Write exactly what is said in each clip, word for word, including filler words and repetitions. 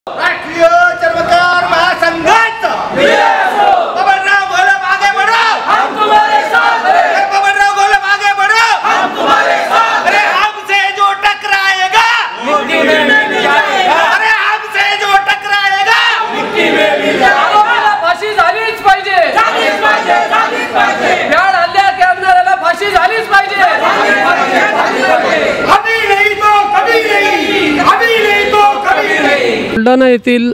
राष्ट्रीय चर्मकार महासंघाचा बबनराव घोलप आगे बढ़ो, हम तुम्हारे साथ हैं। बबनराव घोलप आगे बढ़ो, हम तुम्हारे साथ हैं। अरे हमसे जो टकराएगा मिट्टी में मिल जाएगा। अरे हमसे जो टकराएगा मिट्टी में मिल जाएगा। फाशी झालीच पाहिजे, झालीच पाहिजे, झालीच पाहिजे। भ्याड हल्ल्या करणाऱ्याला फाशी झालीच पाहिजे। अभी नहीं तो कभी नहीं, अभी नहीं तो कभी नहीं। बुलढाणा येथील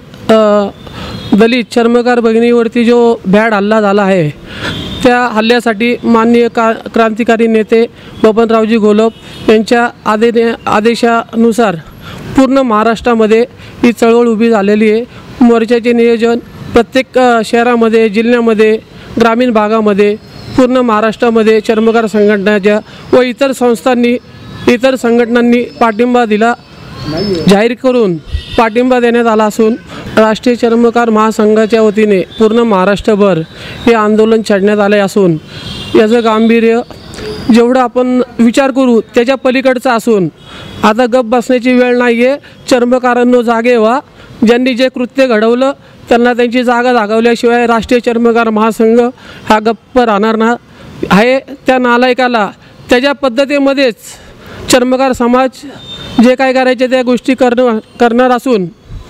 दलित चर्मकार भगिनीवरती जो भ्याड हल्ला झाला आहे त्या हल्ल्यासाठी माननीय का क्रांतिकारी नेते बबनरावजी घोलप यांच्या आदे आदेशानुसार पूर्ण महाराष्ट्रामध्ये ही चळवळ उभी झालेली आहे। मोर्चाचे नियोजन प्रत्येक शहरामध्ये, जिल्ह्यामध्ये, ग्रामीण भागामध्ये, पूर्ण महाराष्ट्रामध्ये चर्मकार संघटनाच्या व इतर संस्थांनी, इतर संघटनांनी पाठिंबा दिला, जाहीर करून पाठिंबा देण्यात आला असून राष्ट्रीय चर्मकार महासंघाच्या वतीने पूर्ण महाराष्ट्रभर हे आंदोलन छेडण्यात आले असून याचं गांभीर्य जेवढं आपण विचार करू त्याच्या पलीकडचं असून आता गप्प बसण्याची वेळ नाही आहे। चर्मकारांनो जागे व्हा। ज्यांनी जे कृत्य घडवलं त्यांना त्यांची जागा दाखवल्याशिवाय राष्ट्रीय चर्मकार महासंघ हा गप्प राहणार ना आहे। त्या नालायकाला त्याच्या पद्धतीमध्येच चर्मकार समाज जे काय करायचे त्या गोष्टी करणं करणार असून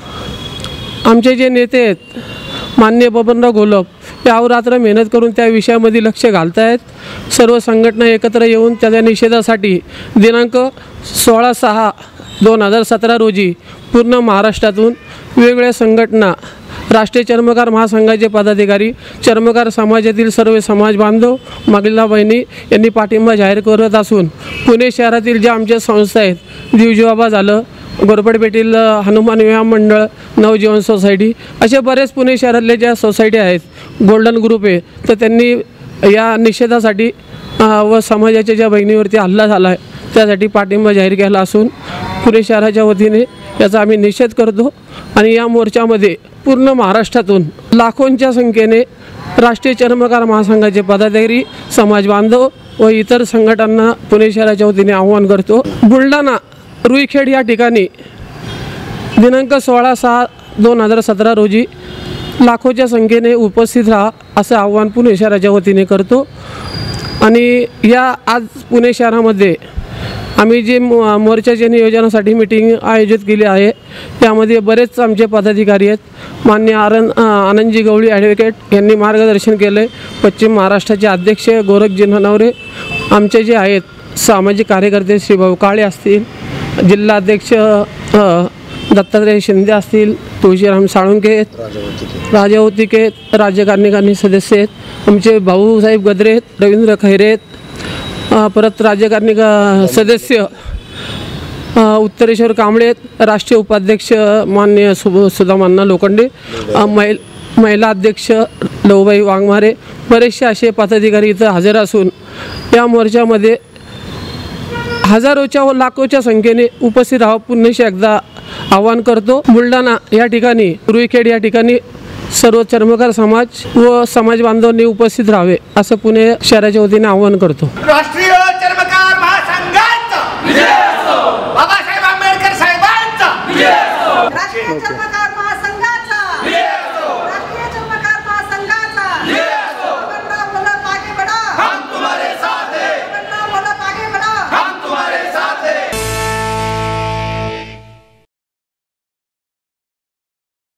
आमचे जे नेते आहेत माननीय बबनराव घोलप या अहोरात्र मेहनत करून त्या विषयामध्ये लक्ष घालत आहेत। सर्व संघटना एकत्र येऊन त्याच्या निषेधासाठी दिनांक सोळा सहा दोन हजार सतरा रोजी पूर्ण महाराष्ट्रातून वेगवेगळ्या संघटना, राष्ट्रीय चर्मकार महासंघाचे पदाधिकारी, चर्मकार समाजातील सर्व समाज बांधव, महिला बहिणी यांनी पाठिंबा जाहीर करत असून पुणे शहरातील ज्या आमच्या संस्था आहेत, दिवजीबाबा झालं, गोरपडपेठील हनुमान विवाह मंडळ, नवजीवन सोसायटी, असे बरेच पुणे शहरातले ज्या सोसायटी आहेत, गोल्डन ग्रुप आहे, तर त्यांनी या निषेधासाठी व समाजाच्या ज्या बहिणीवरती हल्ला झाला आहे त्यासाठी पाठिंबा जाहीर केला असून पुणे शहराच्या वतीने याचा आम्ही निषेध करतो। आणि या मोर्चामध्ये पूर्ण महाराष्ट्रातून लाखोंच्या संख्येने राष्ट्रीय चर्मकार महासंघाचे पदाधिकारी, समाज बांधव व इतर संघटनांना पुणे शहराच्या वतीने आवाहन करतो। बुलढाणा रुईखेड या ठिकाणी दिनांक सोळा सहा दोन हजार सतरा रोजी लाखोच्या संख्येने उपस्थित राहा असं आवाहन पुणे शहराच्या वतीने करतो। आणि या आज पुणे शहरामध्ये आम्ही जे मो मोर्चाच्या नियोजनासाठी मीटिंग आयोजित केली आहे त्यामध्ये बरेच आमचे पदाधिकारी आहेत। माननीय आनंद आनंदजी गवळी ॲडव्होकेट यांनी मार्गदर्शन केले। पश्चिम महाराष्ट्राचे अध्यक्ष गोरखजी ननवरे, आमचे जे आहेत सामाजिक कार्यकर्ते श्रीभाऊ काळे असतील, जिल्हा अध्यक्ष दत्तात्रय शिंदे असतील, तुळशीराम साळुंके, राजा होतिके, राज्यकारिणी सदस्य आहेत, आमचे भाऊसाहेब गद्रे, रवींद्र खैरे आहेत, परत राज्यकारिणी सदस्य उत्तरेश्वर कांबळे, राष्ट्रीय उपाध्यक्ष माननीय सु सुदामांना लोखंडे, महिल महिला अध्यक्ष लवबाई वाघमारे, बरेचसे असे पदाधिकारी इथं हजर असून या मोर्चामध्ये हजारोच्या व लाखोच्या संख्येने उपस्थित राहा पुन्हा एकदा आवाहन करतो। बुलढाणा या ठिकाणी, रुईखेड या ठिकाणी सर्व चर्मकार समाज व समाज बांधवांनी उपस्थित राहावे असं पुणे शहराच्या वतीने आवाहन करतो। राष्ट्रीय चर्मकार